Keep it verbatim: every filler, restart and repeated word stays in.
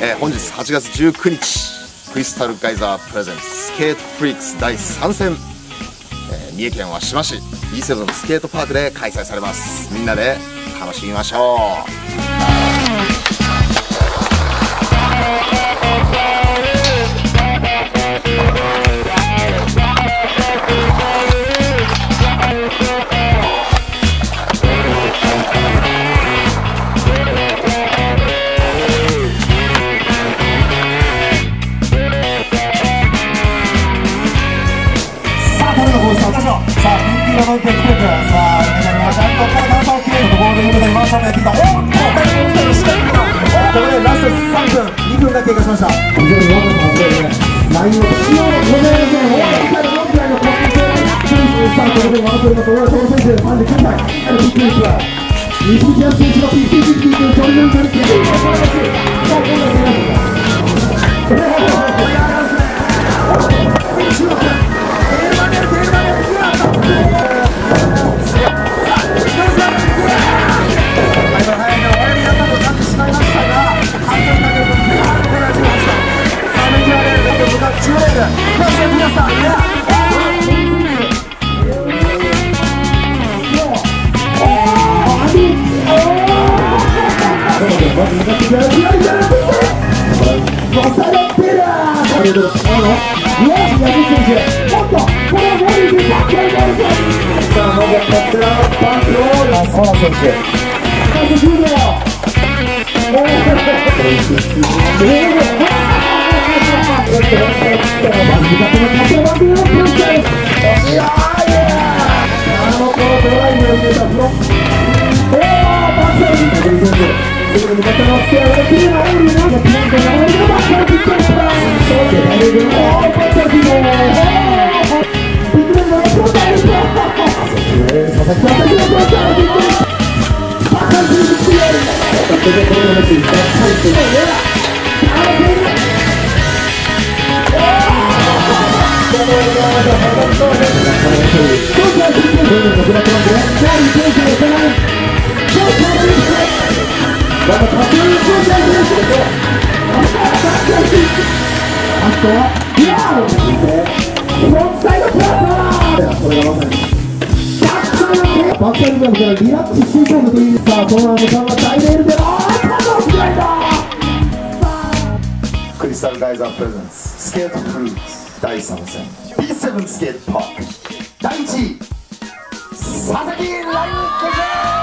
えー、本日はちがつじゅうくにちクリスタルガイザープレゼンツスケートフリークスだいさん戦、えー、三重県は志摩市 ビーセブン スケートパークで開催されます。みんなで楽しみましょう。 さあ、ピンク色のテクテク、さあ、皆さんここから段差を切れるとゴールデンで回しをやってきた。おっと、大変落ちたりしてるけど、ここでラストさんぷん、にふんが経過しました。非常にワンダさんでね、ラインを使用ごめんなさい、もういっかいのよんかいのコンピューター、スタートで回せるのと、俺はトロ選手さんじゅうきゅうさい、ビッグリスは、西口安選手の ピーシーフィフティー というジョリナンさんについています。さあ、今度は皆さん。バックサイドからリラックスしていたのでいいですか。トーナメントさんが大レールで、あー、楽しみだ。クリスタルガイザープレゼンツスケートフリークスだいさん戦 ビーセブン スケートパークだいいちい佐々木ラインコーチ。